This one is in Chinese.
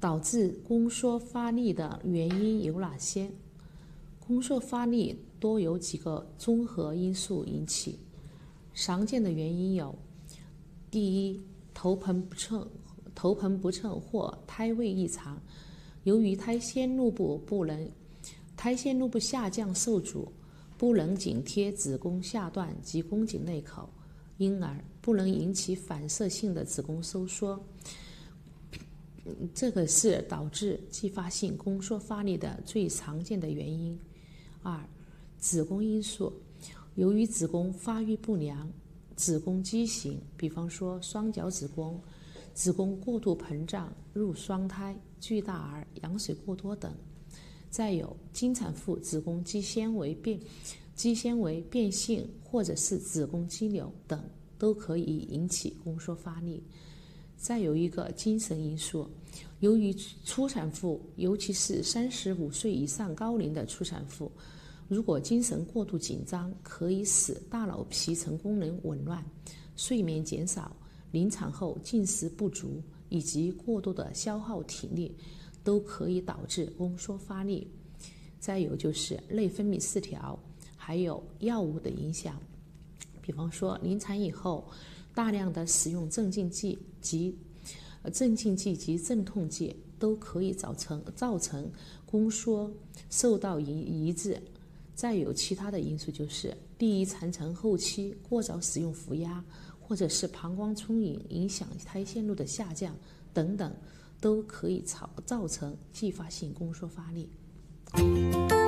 导致宫缩发力的原因有哪些？宫缩发力多由几个综合因素引起，常见的原因有：第一，头盆不称或胎位异常，由于胎线路部下降受阻，不能紧贴子宫下段及宫颈内口，因而不能引起反射性的子宫收缩。这个是导致继发性宫缩发力的最常见的原因。二、子宫因素，由于子宫发育不良、子宫畸形，比方说双角子宫、子宫过度膨胀、入双胎、巨大儿、羊水过多等；再有经产妇子宫肌纤维变性或者是子宫肌瘤等，都可以引起宫缩发力。再有一个精神因素，由于初产妇，尤其是35岁以上高龄的初产妇，如果精神过度紧张，可以使大脑皮层功能紊乱、睡眠减少、临产后进食不足以及过度的消耗体力，都可以导致宫缩发力。再有就是内分泌失调，还有药物的影响，比方说临产以后大量的使用镇静剂及镇痛剂，都可以造成宫缩受到抑制。再有其他的因素，就是第一产程后期过早使用服压，或者是膀胱充盈影响胎线路的下降等等，都可以造成继发性宫缩发力。